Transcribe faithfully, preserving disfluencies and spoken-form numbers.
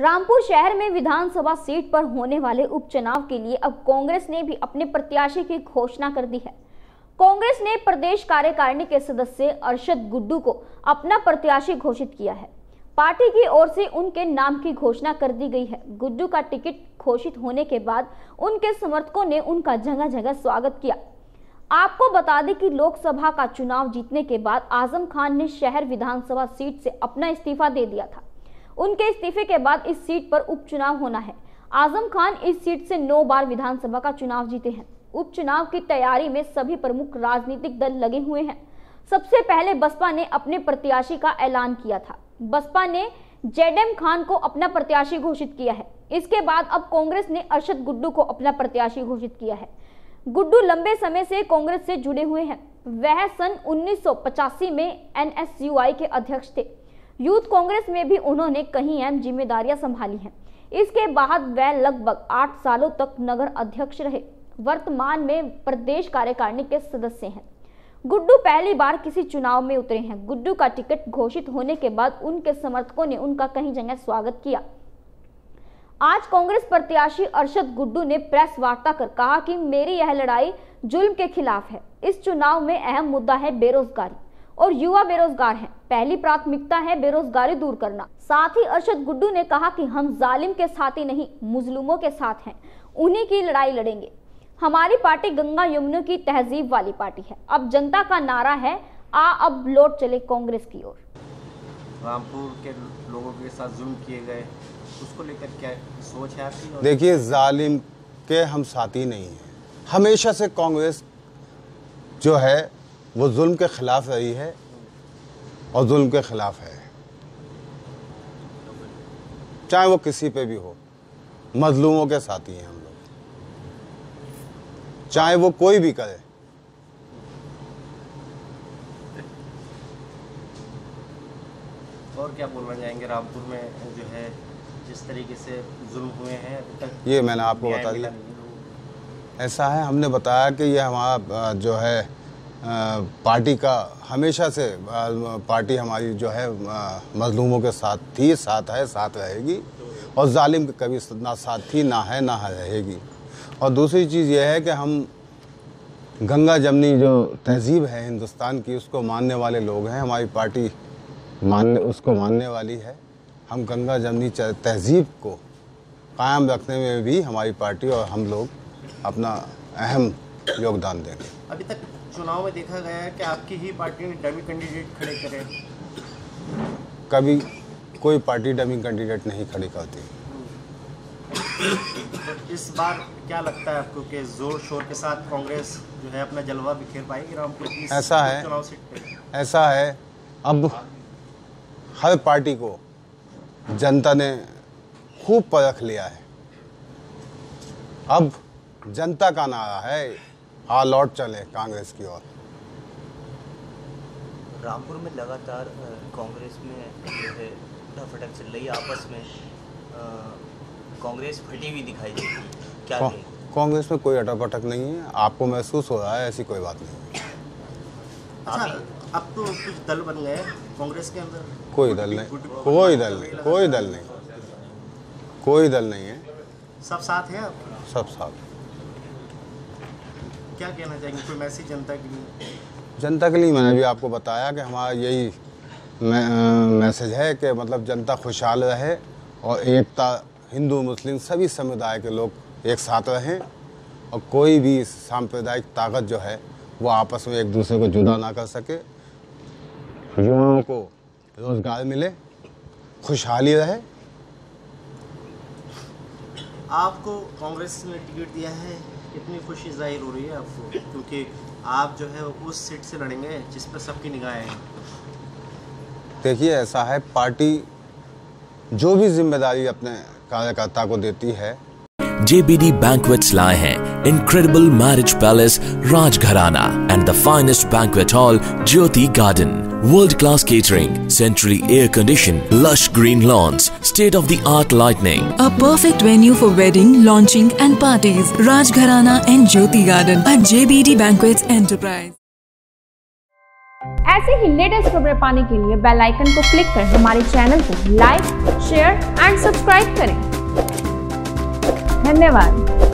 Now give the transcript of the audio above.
रामपुर शहर में विधानसभा सीट पर होने वाले उपचुनाव के लिए अब कांग्रेस ने भी अपने प्रत्याशी की घोषणा कर दी है। कांग्रेस ने प्रदेश कार्यकारिणी के सदस्य अरशद गुड्डू को अपना प्रत्याशी घोषित किया है। पार्टी की ओर से उनके नाम की घोषणा कर दी गई है। गुड्डू का टिकट घोषित होने के बाद उनके समर्थकों ने उनका जगह जगह स्वागत किया। आपको बता दें कि लोकसभा का चुनाव जीतने के बाद आजम खान ने शहर विधानसभा सीट से अपना इस्तीफा दे दिया था। उनके इस्तीफे के बाद इस सीट पर उपचुनाव होना है। आजम खान इस सीट से नौ बार विधानसभा का चुनाव जीते हैं। उपचुनाव की तैयारी में सभी प्रमुख राजनीतिक दल लगे हुए हैं। सबसे पहले बसपा ने अपने प्रत्याशी का ऐलान किया था। बसपा ने जेडएम खान को अपना प्रत्याशी घोषित किया है। इसके बाद अब कांग्रेस ने अरशद गुड्डू को अपना प्रत्याशी घोषित किया है। गुड्डू लंबे समय से कांग्रेस से जुड़े हुए हैं। वह सन उन्नीस सौ पचासी में एन एस यू आई के अध्यक्ष थे। यूथ कांग्रेस में भी उन्होंने कई अहम जिम्मेदारियां संभाली हैं। इसके बाद वह लगभग आठ सालों तक नगर अध्यक्ष रहे। वर्तमान में प्रदेश कार्यकारिणी के सदस्य हैं। गुड्डू पहली बार किसी चुनाव में उतरे हैं। गुड्डू का टिकट घोषित होने के बाद उनके समर्थकों ने उनका कहीं जगह स्वागत किया। आज कांग्रेस प्रत्याशी अरशद गुड्डू ने प्रेस वार्ता कर कहा कि मेरी यह लड़ाई जुल्म के खिलाफ है। इस चुनाव में अहम मुद्दा है बेरोजगारी और युवा बेरोजगार हैं। पहली प्राथमिकता है बेरोजगारी दूर करना। साथ ही अरशद गुड्डू ने कहा कि हम जालिम के साथ ही नहीं, मुजलुमों के साथ हैं। उन्हीं की लड़ाई लड़ेंगे। हमारी पार्टी गंगा यमुना की तहजीब वाली पार्टी है। अब जनता का नारा है, आ अब लौट चले कांग्रेस की ओर। रामपुर के लोगों के साथ जुल्म किए गए, उसको लेकर क्या सोच है आपकी? देखिए, जालिम के हम साथी नहीं हैं। हमेशा से कांग्रेस जो है वो जुल्म के खिलाफ रही है और जुल्म के खिलाफ है, चाहे वो किसी पे भी हो। मजलूमों के साथी हैं हम लोग, चाहे वो कोई भी करे। और क्या बोलना चाहेंगे? रामपुर में जो है जिस तरीके से जुल्म हुए हैं अभी तक, ये मैंने आपको बता दिया। ऐसा है, हमने बताया कि ये हमारा जो है पार्टी का हमेशा से पार्टी हमारी जो है मजलूमों के साथ थी, साथ है, साथ रहेगी और जालिम के कभी ना साथ थी, ना है, ना रहेगी। और दूसरी चीज़ ये है कि हम गंगा जमनी जो तहजीब है हिंदुस्तान की, उसको मानने वाले लोग हैं। हमारी पार्टी मानने उसको मानने वाली है। हम गंगा जमनी तहजीब को कायम रखने में भी हमारी पार्टी और हम लोग अपना अहम योगदान देंगे। अभी तक चुनाव में देखा गया है कि आपकी ही पार्टी ने डमी कैंडिडेट खड़े करे। कभी कोई पार्टी डमी कैंडिडेट नहीं खड़ी करती। तो इस बार क्या लगता है आपको कि जोर शोर के साथ कांग्रेस जो है अपना जलवा बिखेर पाएगी रामपुर की ऐसा है चुनाव सीट पे? ऐसा है, अब हर पार्टी को जनता ने खूब परख लिया है। अब जनता का नारा है, आ लौट चले कांग्रेस की ओर। रामपुर में लगातार कांग्रेस में जो है उठाफटक चल रही है आपस में। कांग्रेस फटी हुई दिखाई देती है, क्या कहें? कांग्रेस में कोई अटक नहीं है। आपको महसूस हो रहा है, ऐसी कोई बात नहीं। अच्छा, अब तो कुछ दल बन गए कांग्रेस के अंदर। कोई दल नहीं, कोई दल नहीं, कोई दल नहीं, कोई दल नहीं है। सब साथ हैं आप? सब साथ। क्या कहना चाहेंगे, कोई मैसेज जनता के लिए? जनता के लिए मैंने भी आपको बताया कि हमारा यही मैसेज है कि मतलब जनता खुशहाल रहे और एकता, हिंदू मुस्लिम सभी समुदाय के लोग एक साथ रहें और कोई भी सांप्रदायिक ताकत जो है वो आपस में एक दूसरे को जुदा ना कर सके। युवाओं को रोजगार मिले, खुशहाली रहे। आपको कांग्रेस ने टिकट दिया है, कितनी खुशी जाहिर हो रही है आपको? क्योंकि आप जो है उस सीट से लड़ेंगे जिस पर सबकी निगाहें हैं। देखिए, ऐसा है, पार्टी जो भी जिम्मेदारी अपने कार्यकर्ता को देती है। J B D Banquets लाए हैं incredible marriage palace Rajgharana and the finest banquet hall Jyoti Garden. World-class catering, centrally air-conditioned, lush green lawns, state-of-the-art lighting. A perfect venue for wedding, launching and parties. Rajgharana and Jyoti Garden at J B D Banquets Enterprise. ऐसे ही latest खबरें पाने के लिए bell icon को click कर हमारे channel को like, share and subscribe करें। धन्यवाद।